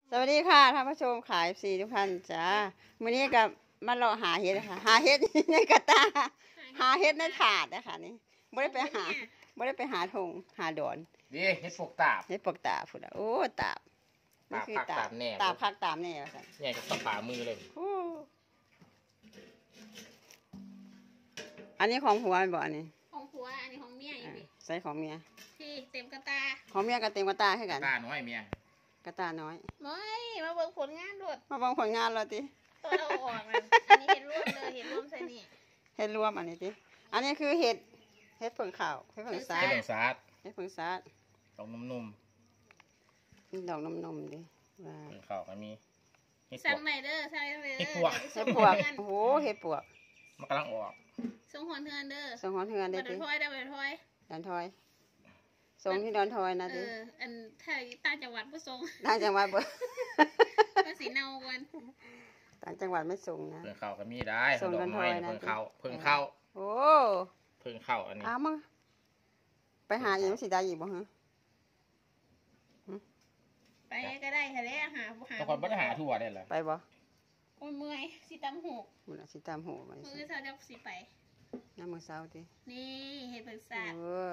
สวัสดีค่ะท่านผู้ชมขายซีทุกท่านจ้ามื้อนี้กับมาเลาะหาเห็ดค่ะหาเห็ดในกระตาหาเห็ดในถาดนะคะนี่ไม่ได้ไปหาทงหาดอนดิเฮ็ดพวกตาบเห็ดปกตาพุ่นโอ้ตาบตาบพักตาบแน่ตาบพักตาบแน่ค่ะเนี่ยจะฝ่ามือเลยอันนี้ของผัวบ่อันนี้ของผัวอันนี้ของเมียอีกใส่ของเมียที่เต็มกระตาของเมียก็เต็มกระตาให้กันตาน้อยเมียกระตาน้อยไม่มาเบิ่งผลงานรวดมาเบิ่งผลงานเราติตัวเราออกอันนี้เห็ดรวมเลยเห็ดรวมใส่นี่เห็ดรวมอันนี้ติอันนี้คือเห็ดเพิ่งข้าวเห็ดเพิ่งซาดเห็ดซาดเห็ดเพิ่งซาดดอกนุ่มดอกนมดิว่าเพิ่งข้าวก็มีสั่งไหนเด้อสั่งไหนเด้อเห็ดปวกโอ้โหเห็ดปวกมันกำลังออกส่งหอนเทือนเด้อส่งหอนเทือนได้ดิดอนทอยได้ดอนทอยดอนทอยส่งที่ดอนทอยนะดิอันถ้าต่างจังหวัดบ่ส่งต่างจังหวัดบ่ภาษีเนากันต่างจังหวัดไม่ส่งนะเพิ่งข้าวก็มีได้ส่งดอนทอยนะเพิ่งข้าวโอ้เพิ่งข้าวอันนี้อ้าวมึงไปหาอีกมันสิได้อีกบ่ฮะไปก็ได้ค่ะแล้วหาแต่คนบ่ได้หาทั่วได้เหรอไปบ่โอ้ยเมื่อยสิตำหูมื้อสิตามหูมื้อเช้าจะสิไปน้ำมื้อเช้าตินี่เห็ดเพิ่งซาด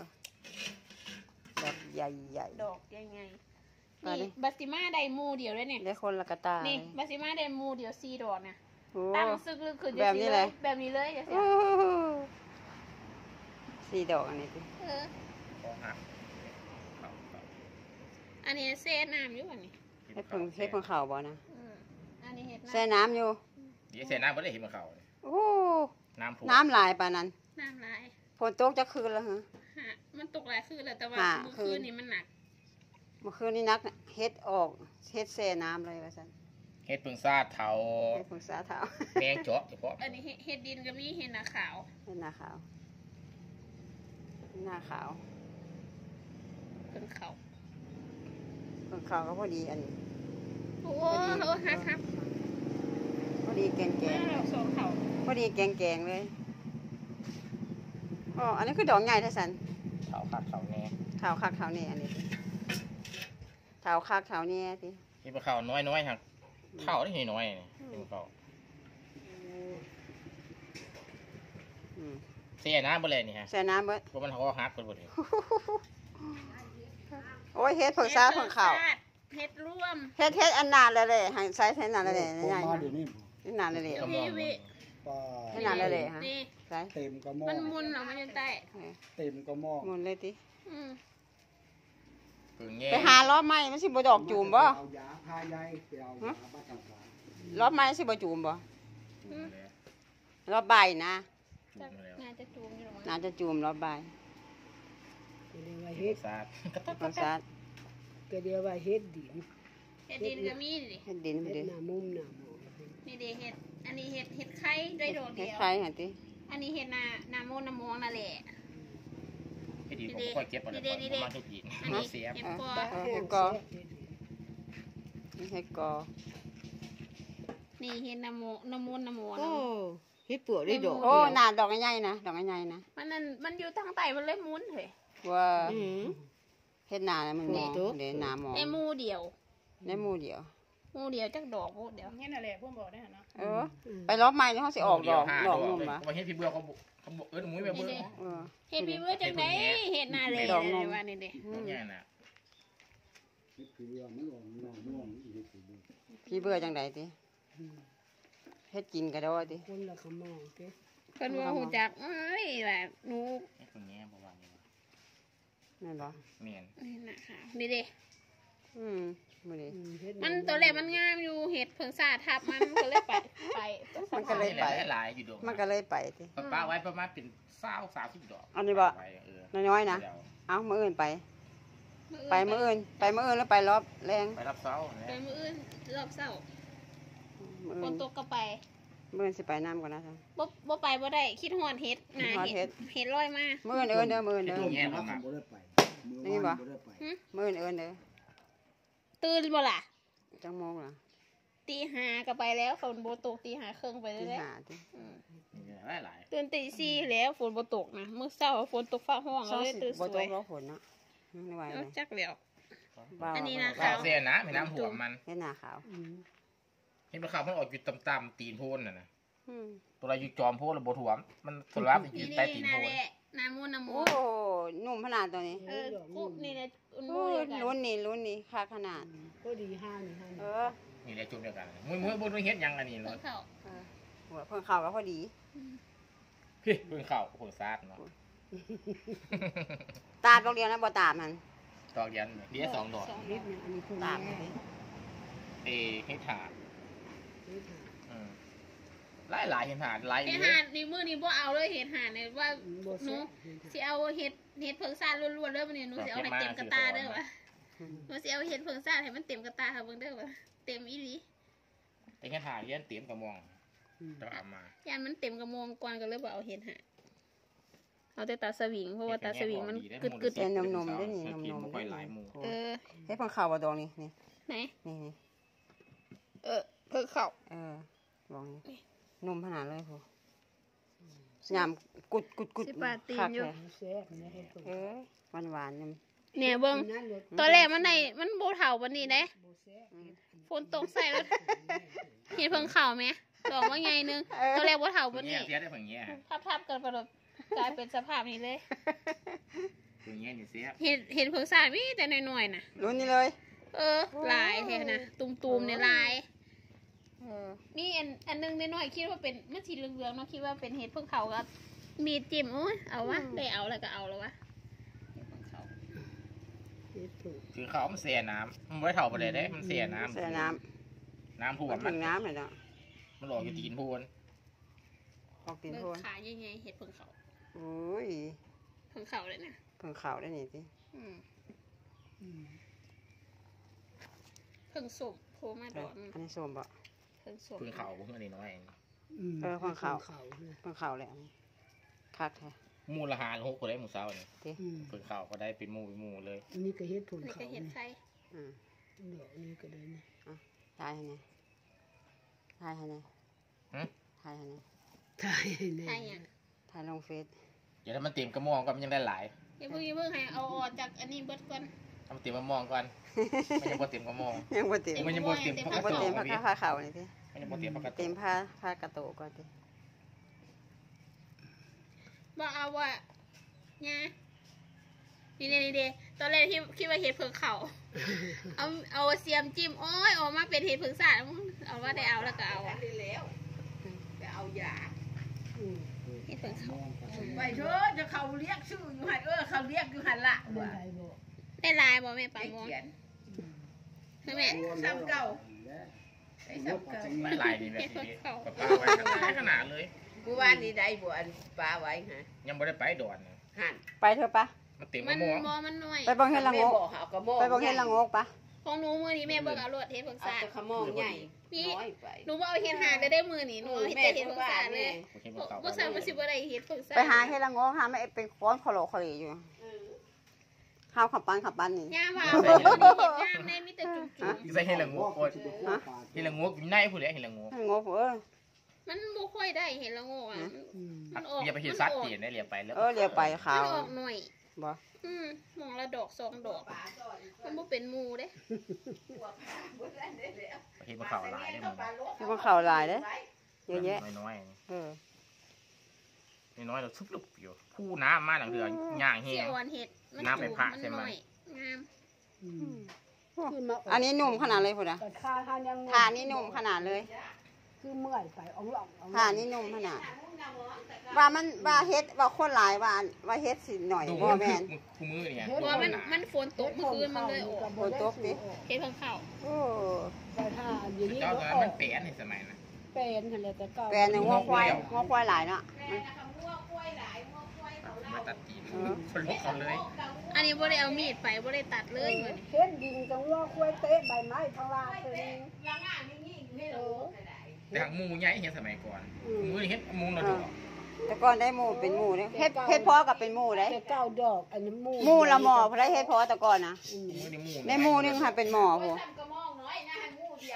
ดอกใหญ่ๆดอกใหญ่ๆนี่บาซิมาได้มูเดียวเลยเนี่ยได้คนละกระตานี่บาซิมาได้มูเดียว4ดอกนะตั้งซึกลึกขึ้นแบบนี้เลยแบบนี้เลย 4ดอกอันนี้ติอันนี้เซ่น้ำอยู่อันนี้เฮ็ดเพิ่งข้าวบ่นะอันนี้เฮ็ดแซ่น้ำอยู่เดี๋ยวเซ่น้ำบ่ได้เห็นมันข้าวโอ้น้ำหลายปานนั้นน้ำหลายฝนตกจะคืนแล้วฮะมันตกหลายคืนแล้วแต่ว่าเมื่อคืนนี้มันหนักเมื่อคืนนี้นักเฮ็ดออกเฮ็ดแซ่น้ำเลยว่าซั่นเฮ็ดเพิ่งซาดเฒ่าเฮ็ดเพิ่งซาดเฒ่าแมงเจาะเฉพาะอันนี้เฮ็ดดินก็มีเฮ็ดหน้าขาวเฮ็ดหน้าขาวหน้าขาวเพิ่งเข้าก็พอดีอันนี้โอ้โหฮักพอดีแกงสองเข่าพอดีแกงเลยอ๋ออันนี้คือดอกใหญ่แท้สันเฒ่าคักเฒ่าแน่เฒ่าคักเฒ่าแน่อันนี้เฒ่าคักเฒ่าแน่ติที่บ่ข้าวน้อยๆครับข้าวได้น้อยๆนี่เป็นข้าวเสียน้ำบ่เลยนี่ฮะเสียน้ำเบิดบ่มันก็ฮักเบิดเลยโอ้ยเฮ็ดผงซาผงข้าวเฮ็ดร่วมเฮ็ดอันนานเลยให้ใช้เฮ็ดนานเลยใหญ่นานเลยให้นานเลยฮะใช่เต็มกระหม้อมันมุนหรอมันจะแตะเต็มกระหม้อมุนเลยติไปหารอบไม้มันสิบ่ดอกจูมบ่เอายาพาใหญ่ไปเอายาบ้านต่างๆรอบไม้สิบ่จูมบ่รอบใบนะน่าจะจูมอยู่หรอน่าจะจูมรอบใบเฮ็ดซาดก็เดียวว่าเฮ็ดดินก็มีดิเฮ็ดดินหน้ามุมหน้าหมอนี่เด้เฮ็ดอันนี้เฮ็ดไข่ด้วยดอกเดียวเฮ็ดไข่หั่นติอันนี้เฮ็ดหน้าโมนน้ำมองนั่นแหละเฮ็ดดินผมค่อยเก็บเอาแล้วมาทุกปีอันนี้เสียเฮ็ดกอเฮ็ดกอนี่เฮ็ดน้ำมนน้ำมองโอ้เฮ็ดปวกได้ดอกโอ้หน้าดอกใหญ่นะดอกใหญ่นะมันอยู่ทางใต้มันเลยมุนเฮ้ยว่าเฮ็ดหน้ามันมองเด้หน้ามองในมูเดียวจักดอกเดียวเฮ็ดนั่นแหละพวกบอกได้หั่นเนาะไปรอบใหม่นี่เฮาสิออกดอกนุ่มบ่ว่าเฮ็ดพี่เบื่อเขามุ้ยแบบเบื่อเฮ็ดพี่เบื่อจังได๋เฮ็ดหน้าเลยว่านี่เด้แย่น่ะพี่เบื่อจังได๋ติเฮ็ดกินก็ได้ติคนละคำมองติเพิ่นว่าฮู้จักเอ้ยว่าหนูคนแง่บ่ว่านี่นั่นบ่แม่นนี่น่ะค่ะนี่เด้มื้อนี้มันตัวแรกมันงามอยู่เฮ็ดเพิ่งซาทับมันก็เลยไปมันก็เลยไปหลายอยู่ดอกมันก็เลยไปติป้าไว้ประมาณเป็น20-30ดอกอันนี้บ่น้อยๆนะเอ้ามื้ออื่นไปมื้ออื่นแล้วไปรอบแรงไปรอบเช้าไปมื้ออื่นรอบเช้าฝนตกก็ไปมื้ออื่นสิไปน้ำก่อนนะจ๊ะบ่ไปบ่ได้คิดฮอดเฮ็ดนะเฮ็ดลอยมามื้ออื่นเด้อมื้ออื่นเด้อนี่บ่มื้ออื่นเด้อตื่นบ่ล่ะจังโมงล่ะตี 5ก็ไปแล้วฝนบ่ตกตี 5 ครึ่งไปเลยเด้ตื่นตี 4แล้วฝนบ่ตกนะมื้อเช้าฝนตกฟ้าห้องเลยตื่นสวยบ่ตกแล้วฝนเนาะจักแล้วอันนี้นะขาวเสียนะไม่น้ำถ่วมมันเฮ็ดหน้าขาวเห็นปลาขาวมันออกอยู่ต่ำๆตีนโพนน่ะนะอืมตัวอะไรอยู่จอมโพนแล้วบ่ถ่วมมันตัวรับอยู่นี่ใต้ตีนนาโพนแหละนามูนามูโอ้นุ่มขนาดตัวนี้กุ๊นี่นะอุ่นโอ้มูเดียวกันรุ่นนี้ค่าขนาดก็ดีห้านี่ห้าเอนี่อนี่แหละจุ่มเดียวกันมือบนเฮ็ดยังอันนี้เพิ่เนาะงเข้าหัวเพิ่งเข้าก็พอดีพี่เพิ่งเข้าเพิ่งซาดเนาะตาดดอกเดียวนะบ่ตาดมันดอกยันเดี๋ยว2 ดอกเฮ็ดเนี่ยอันนี้เพิ่งตาดแม่มันสิเฮ็ดถาดเฮ็ดหาหลายเห็ดถาดหลายเฮ็ดเลหาย ดนี่มื้อนี้บ่เอาเลยเฮ็ดหาดเนี่ยว่าบ่หนูแซ่บสิเอาเฮ็ดเพิ่งซาดล้วนๆเด้อมื้อนี้หนูสิเอาให้เต็มกระตาเด้อวะหนูสิเอาเฮ็ดเพิ่งซาดให้มันเต็มกระตาค่ะเบิ่งเด้อวะเต็มอีหลีแต่เฮ็ดถาดเลี้ยนเต็มกระมองจะเอามาย่านมันเต็มกระมองก่อนก็เลยบ่เอาเฮ็ดหาดเอาแต่ตาสวิงเพราะว่าตาสวิงมันกึดเป็นนมๆด้วยนี่นมบ่ๆค่อยหลายหมู่เออเฮ็ดเพิ่งเข้าบ่ดอกนี้นี่ไหนนี่เพิ่งเข้าดอกนี้นุ่มขนาดเลยพูยามกุดสิปาตีนอยู่แซ่บนะเฮ็ดเพิ่งหวานๆนี่เนี่ยเบิ่งนั่นเลยตอนแรกมันมันบ่เฒ่าปานนี้เด้บ่แซ่บฝนตกใส่แล้วเฮ็ดเพิ่งเข้าไหมดอกว่าไงนึงตอนแรกบ่เฒ่าปานเงี้นี้ยเสียได้เพิ่งเงี้ยทับกันไปแบบกลายเป็นสภาพนี้เลยเพิ่งเงี้ยนี่เสียเห็นเพิ่งสร้างมีแต่น้อยๆน่ะรุ่นนี้เลยลายแท้นะตุ่มๆเนี่ยลายมีอันนึงน้อยๆคิดว่าเป็นมันสีเหลืองๆเนาะคิดว่าเป็นเห็ดเพิ่งเขากับมีดจิ้มโอ้ยเอาวะได้เอาแล้วก็เอาแล้ววะเฮ็ดเพิ่งคือเขามันเสียน้ำมันไม่เท่าไปเลยได้มันเสียน้ำใส่น้น้ำำท่วมัมนมัถึนงน้ำเลยเนาะมันหลอกอยู่ตีนโพนออกตีนเบิ่โพงนขาใหญ่ๆเห็ดเพิ่งเขาโอ้ยเพิ่งเขาเลยนะเพิ่งเข้าได้นี่สิอืมอืมเพิ่งสุ่มโผล่มาดอกอันนี้ส้มบ่เพิ่งสุ่มเพิ่งเข่าเพิ่งอันนี้น้อยเพิ่งเข้าเนี่ยเพิ่งเข้าแล้วคักแท้มูลหา6คนได้หมู่เช้านี่อืมเพิ่งเข่าก็ได้เป็นหมู่เลยอันนี้ก็เฮ็ดเพิ่งนี่เขาก็เห็ดเนี่ยไข่อืมดอกนี้ก็ได้เนี่ยทายให้แน่ทายให้แน่หึทายให้แน่ถ่ายให้แน่ไข่อ่ะทายลงเฟซเดี๋ยวถ้ามันเต็มกระมองก็มันยังได้หลายอย่าเพิ่งให้เอาออกจากอันนี้เบิดก่อนถ้ามันเต็มกระมองก่อนมันยังบ่เต็มกระมองยังบ่เต็มมันยังบ่เต็มเต็มปยังกบ่ติเต็มผ้าขาวนี่สิมันยังบ่เต็มปกติเต็มผ้ากระโตกก่อนสิบอกเอาว่าเนี่ยนี่เดตอนแรกที่คิดว่าเห็ดเผือกเขาเอาเสียมจิ้มโอ้ยออกมาเป็นเห็ดเผือกสาดเอาว่าได้เอาแล้วก็เอาอะไปเอายาอืมเห็ดเผือกเขาไปเถอะจะเขาเรียกชื่ออยู่หันเขาเรียกอยู่หันละได้ว่าไดบ่ได้ลายบ่แม่ปาไปโมเขียนใช่ไหมซ้ำเก่าไอ้ซ้ำเก่าไม่หลายดีแบบนี้ปลาปลาไว้ขนาดเลยกูว่านี่ได้บ่อันปลาไว้ฮะยังบ่ได้ไปดอนหันไปเถอะปะมันเต็มกมัระนมองมอมันหน่อยไปเบิ่งเฮ็ดละโงแม่กบอกเอากระมองไปเบิ่งเฮ็ดละโงกปะของหนูมือนี้แม่เบิกเอารถเห็ดเผือกเอาสาดแต่ขมองใหญ่น้อยไปหนูว่าเอาเห็ดหาได้มือนี่หนูเอาเห็ดแต่เห็ดเผือกสาดเลยโอเคบ่เข่าก็ใส่มาสิบอะไรเห็ดเผือกสาดไปหาเฮ็ดละโงกหาไม่เป็นค้อนขอโลขอเหลอยู่ข้าวขับปันนี่ย่าว่ามือนี้เห็ดงามในมิตรจุ่มใส่ให้ละงูโคตรให้ละงูอยู่ในผู้ใดให้ละงูโงกมันบ่ค่อยได้เห็นละโง่อ่ะอืมมันออกอย่าไปเฮ็ดซัดตีนได้เรียไปแล้วเรียกไปขาวมันออกหน่อยบ่มองละดอก2 ดอก มันบ่เป็นหมูเด้ประเทศมันเข่าหลายได้มึงมันเข้าหลายเด้เยอะแยะน้อยๆน้อยเราทุบลุกอยู่ผู้น้ำมาหลังเรือย่างเฮีเสียยอ่อนเห็ดมันน้ำไปพระมันใช่ไหมน้อยงามอืมขึ้นมาอันนี้นุ่มขนาดเลยพุ่นน่ะแต่ค่าทานยังทานี่นุ่มขนาดเลยคือเมื่อยไปอ่องหลองอ่องทานี่นุ่มขนาดว่าเฮ็ดว่าคนหลายว่าเฮ็ดสิหน่อยดูบ่มันแม่นคู่มือเนี่ยเพราะว่ามันฝนตกเมื่อคืนมันเลยออกฝนตกดิเห็ดเพิ่งเข้าโอ้แต่ถ้าอย่างนี้เจ้าก็ตอนนั้นมันเปลี่ยนในสมัยนะเป็นหั่นแหละแต่ก็แปลนงอควายหลายเนาะมาตัดตีนคนลุกเขาเลยอันนี้บ่ได้เอามีดไปบ่ได้ตัดเลยมื้อนี้เฮ็ดดินจังว่าคุยเตะใบไม้ทางล่างตัวนี้แต่หางมูใหญ่เห็นสมัยก่อนมือเห็นมูเราดูแต่ก่อนได้หมู่เป็นหมู่เด้เฮ็ดพอกับเป็นหมู่เด้แต่เก้าดอกอันนี้มูหมู่ละหมอเพราะได้เฮ็ดพอแต่ก่อนนะมือในมูในหมู่นึงค่ะเป็นหมอพุ่น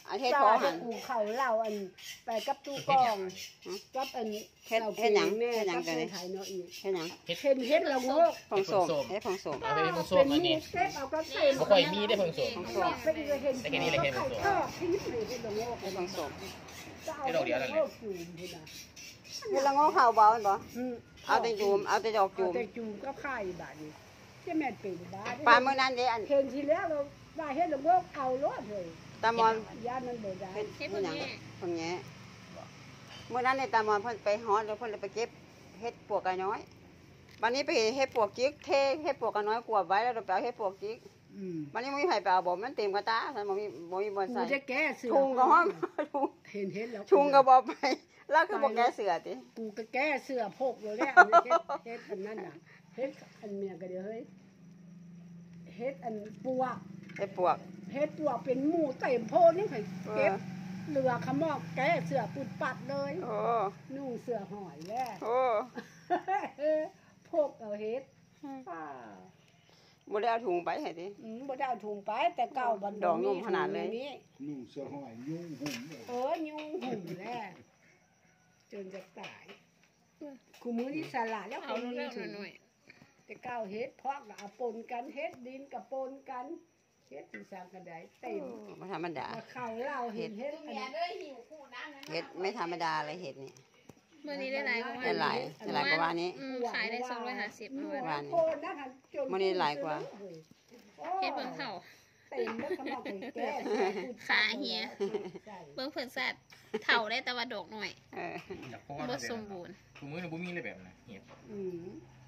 อันเฮ็ดพอหันกูเขาเล่าอันไปกับตู้กองกับอันเฮ็ดหยังแม่เฮ็ดหยังกับตัวนี้ไทยเนาะอีกเฮ็ดหยังเฮ็ดละโงกผงโสมเฮ็ดผงโสมเอาไปผงส้เป็มนอันหมูนี้เก็บเอาก็เต็มบ่ค่อยมีได้ผงส้มเป็นเห็นแต่แค่นี้เลยเฮ็ดผงโสมทอดที่นี่เฮ็ดละโงกเฮ็ดผงโสมเฮ็ดดอกเดียวนั่นแหละจูมพุ่นน่ะเฮ็ดละโงอข้าวเบาแม่นบ่อืมเอาแต่จูมเอาแต่ดอกจูเอามแต่จูมก็ไข่บาดนี้ที่แม่นเป็นบาดปลามื้อนั้นเด้อันเห็นทีแล้วเราว่าเฮ็ดละโงกเอารอดเลยตามอนย่านมันบ่ได้เฮ็ดเฮ็ดเฮ็เพิ่ดงหยังแง่เพิ่นแง่มื้อนั้นในตามอนเพิ่นไปฮอดแล้วเพิ่นเลยไปเก็บเฮ็ดปวกกะน้อยวันนี้ไปเห็นเฮ็ดปวกจิกเทเฮ็ดปวกกะน้อยกวบไว้แล้วเราไปเอาเฮ็ดปวกจิกอืมวันนี้บ่มีไผไปเอาบ่มันเต็มกระตาซั่นบ่มีบ่กูใส่จะแก้เสือชุงก็ฮ้อมชุงเห็นแล้วชุงก็บ่ไปแล้วคือบ่แก้เสือติกูก็แก้เสื้อพกเลยแหละอันนี้เฮ็ดอันนั้นน่ะเฮ็ดอันเมียก็เดี๋ยวเฮ้ยเฮ็ดอันปวกเฮ็ดปวกเฮ็ดปวกเป็นหมู่เต็มโพนี่ให้เก็บเรือขมอกแก้เสื้อปุดปัดเลยโอ้นุ่งเสื้อหอยแล้วโอ้พกเอาเฮ็ดอ้าบ่ได้เอาถุงไปให้ติบ่ได้เอาถุงไปแต่เก่าบัดดอกนุ่มขนาดเลยนี้นุ่งเสื้อหอยยุ่งหุ่มเลยยุ่งหุ่มแล้วจนจะตายกูมื้อนี้สละแล้วเอาคนเรื่นี้องถึงหน่อยแต่เก่าเฮ็ดเพาะก็เอาปนกันเฮ็ดดินกับปนกันเฮ็ดที่สร้างกระไดเต็มบ่ธรรมดามาเข้าเล่าเห็นเฮ็ดอันนี้เฮ็ดไม่ธรรมดาเลยเฮ็ดนี่เมื่อนี้ได้หลายกว่าได้หลายได้หลายกว่าวันนี้ขายได้250 หเอามู่ไว้ว่าโคตรนะคะจนมื้อนี้หลายกว่าเฮ็ดเบิ่งเฒ่าเต็มแล้วก็มาแก้ขาเหี่ย เบิ่งเพิ่นสัตว์เฒ่าได้แต่ว่าดอกหน่อยเอออยากพอบ่ว่าสมบูรณ์กูมื้อนี้บ่มีเลยแบบนั้นเฮ็ดอืม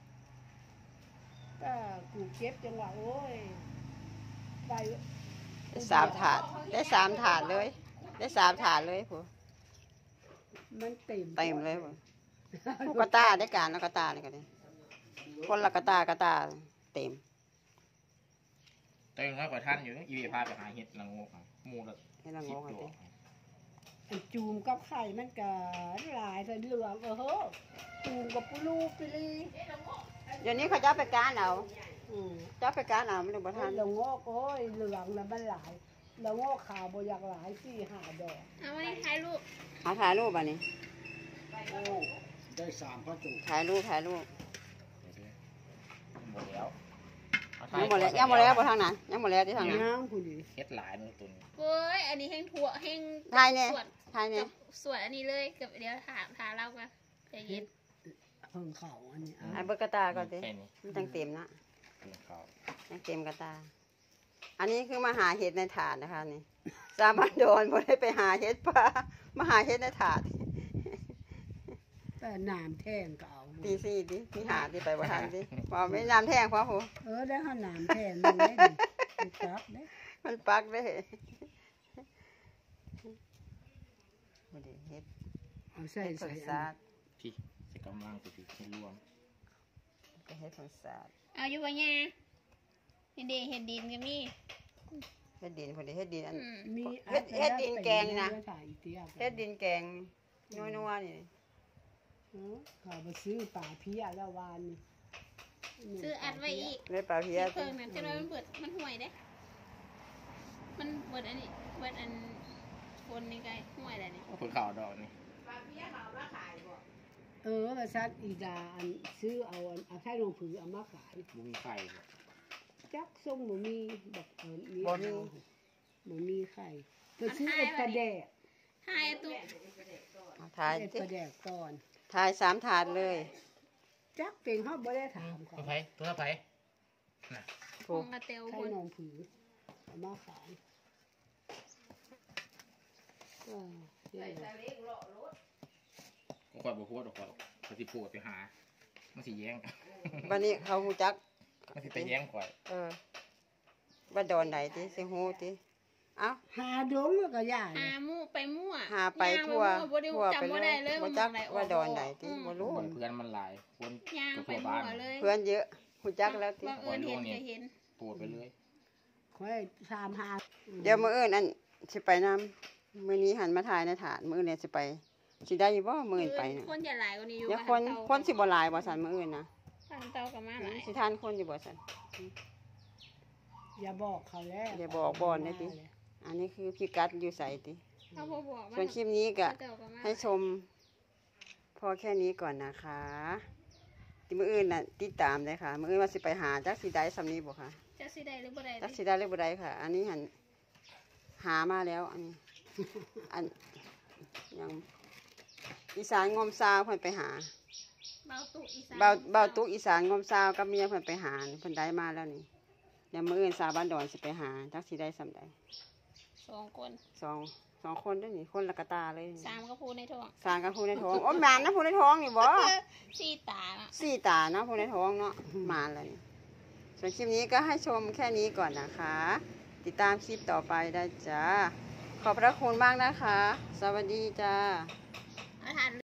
ก็กูเก็บจังหวะโอ้ยไปได้3ถาดได้3ถาดเลย ได้3ถาดเลยผู้มันเต็มเต็มเลยผู้ผู้กระตาได้การแล้วกระตานี่ก็ได้คนละกระตเต็มตัวเองก็กว่าท่านอยู่อีเวพาไปหาเฮ็ดละโงกหมู่ละให้ละงงกัน 10 ติตัวอันจูมกับไข่มันก็หลายเท่าเหลืองโหจูมกับปูรูปิลีเดี๋ยวนี้เขาจะเอาไปการเอาอืมจะเอาไปการเอาไม่รู้บ่ทันละโงกโอ้ยเหลืองแล้วมันหลายละโงกขาวบ่อยากหลาย4-5 ดอกเอาไว้ถ่ายรูปเอาถ่ายรูปอันนี้โอ้ได้3พ่อตู่ถ่ายรูปหมดแล้วเอายังหมดแล้วยังหมดแล้วบ่ทางนั้นยังหมดแล้วที่ทางนั้นน้ำผู้ดีเฮ็ดหลายมื้อตุนเว้ยอันนี้แห้งถั่วแห้งถ่ายเนี่ยส่วนถ่ายเนี่ยส่วนอันนี้เลยกับเดี๋ยวถาเล่ากันใจเย็นเพิ่งเขาอันนี้ไอ้เบิกกระตาก่อนสิแค่นี้มันตั้งเต็มนะเป็นข้าวตั้งเต็มกระตา อันนี้คือมาหาเห็ดในถาดนะคะนี่สามัญโดนบ่ได้ไปหาเห็ดป่ามาหาเห็ดในถาดแต่น้ำแท่งก็เอาตีสี่ดิมีหาที่ไปบ่ทันสิบ่ไม่น้ำแท่งพ่อผู้ได้เฮาน้ำแท่งมันได้ดิมันจับเด้มันปักเด้บ่ได้เฮ็ดเอาใส่เฮ็ดผใส่ลอันสาดพี่จะกำลังไปถึงให้รวมก็เฮ็ดผลสาดเอาอยู่ว่าไงเห็ดเห็ดดินก็มีเฮ็ดดินพุ่นดิเฮ็ดดินอันมีเฮ็ดดินแกงนี่นะถ่ายอีเตี้ยเฮ็ดดินแกงนัวๆนี่เขาไปซื้อป่าเพี้ยแล้ววานนี่ซื้ออัดไว้อีกเลยปลาเพียเพิ่งนั่นจะได้มันเปิดมันห่วยเด้ มันเปิดอันนี้เปิดอันคนนี่ไงห่วยอะไรนี่เพิ่นข้าวดอกนี่ว่าซัดอีดาอันซื้อเอาไข่ลงผือเอามาขายบ่มีไข่จักส่งบ่มีแบบมีบ่มีบ่มีไข่ไปซื้อเอ็ดปลาแดกถ่ายตู้เอาถ่ายเอ็ดสิปลาแดกก่อนถ่าย3ถาดเลยจักเป็นเฮาบ่ได้ถามเขาตัวไผตัวไผน่ะขอผู้งกระเตียวไข่บนลงผือเอามาขายเดี๋ยวก็ค่อยบ่โพดดอกข่อยก็สิโพดไปหามันสิแย้งบัดนี้เขาฮู้จักมันสิไปแย้งข่อยว่าดอนไหนติสิฮู้ติเอ้าหาดงแล้วก็ย่าหามั่วไปมั่วหาไปทั่วบ่ได้ทั่วไปจำบ่เลได้ยเลยบ่ว่าจักมองไหนออกว่าดอนไหนติบ่รู้เพื่อนมันหลายคนย่างก็ไปทั่วบ้ามั่นวเลยเพื่อนเยอะฮู้จักแล้วติบังเอิญเห็นก็เห็นโพดไปเลยค่อยตามหาเดี๋ยวมื้ออื่นอันสิไปนํมื้อนี้หันมาถ่ายในถาดมื้ออื่นเนี่ยสิไปสิได้อยู่บ่มื้ออื่นไปน่ะคนจะหลายกว่านี้อยู่เดี๋ยวบ้าคนเตาคนสิบ่หลายบ่ซั่นมื้ออื่นนะบ้านเตากับมาหลายสิทานคนอยู่บ่ซั่นอย่าบอกเขาแล้วอย่าบอกบ่อนได้ติอันนี้คือพิกัดอยู่ใส่ติเขาบ่บอกว่าส่วนคลิปนี้ก็เขาเจ้าก็มาให้ชม พอแค่นี้ก่อนนะคะที่มื้ออื่นน่ะติดตามเลยค่ะมื้ออื่นว่าสิไปหาจักสิได้สำนี้บ่ค่ะจะสิได้หรือบ่ได้จักสิได้หรือบ่ได้ค่ะ อันนี้หันหามาแล้ว อันนี้ อันยังอีสานงมซาวเพิ่นไปหาเบาตุอีสานเบาตุกอีสานงมซาวกับเมียเพิ่นไปหาเพิ่นได้มาแล้วนี่เดี๋ยวมื้ออื่นสาวบ้านดอนสิไปหาจักสิได้สำใด 2 คนสองคนเด้วยนี่คนละกะตาเลย 3ก็พูดในท้องสางกับผู้ในท้องโอ้หมานนะผู้ในท้องนี่บ่ 4ตาเนาะสี่ตาเนาะผู้ในท้องเนาะหมานแล้วนี่ส่วนคลิปนี้ก็ให้ชมแค่นี้ก่อนนะคะ ติดตามคลิปต่อไปได้จ้าขอบพระคุณมากนะคะ สวัสดีจ้าเอาทาน